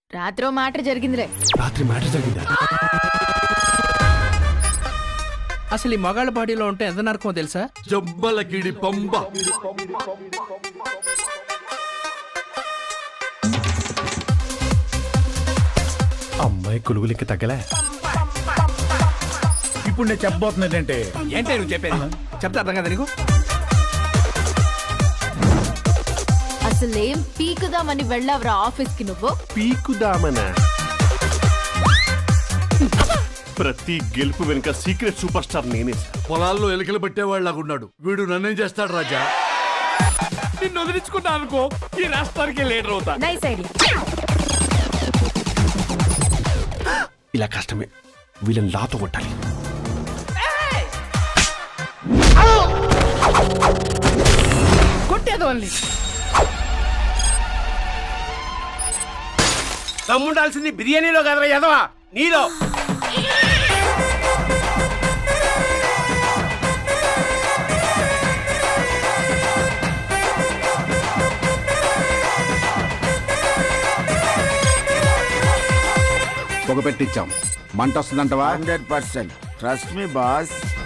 రాత్రో matter జరిగిందిలే. రాత్రి matter జరిగిందా? అసలు ఈ మగాళ్ళ బాడీలో ఉంటే ఎంత నరకమో తెలుసా? జబ్బలకిడి పంబ. అమ్మాయి కొలుగులకి తగ్గలే. ఇప్పుడు నేను చెప్పబోతున్నదంటే ఏంటే నువ్వు చెప్పేది? చెప్తా అర్థం కదా నీకు? అసలేం పీకుదామని వెళ్ళావురా ఆఫీస్ కి నువ్వు? పీకుదామనా? ప్రతి గెలుపు వెనుక సీక్రెట్ సూపర్ స్టార్ నేనే. పొలాల్లో ఎలికలు పెట్టేవాళ్ళగున్నాడు వీడు. నన్నేం చేస్తాడు రాజా? నిన్ను వదిలించుకున్నా అనుకో, ఈ రాష్ట్రానికి లీడర్ అవుతా. Nice idea. ఇలా కష్టమే, వీళ్ళని లాతో కొట్టాలి. కొట్టేది ఓన్లీ దమ్ముండాల్సింది బిర్యానీలో కదరా యదవా, నీలో. పొగ పెట్టించాం. మంట వస్తుందంటవా? 100%. Trust me boss.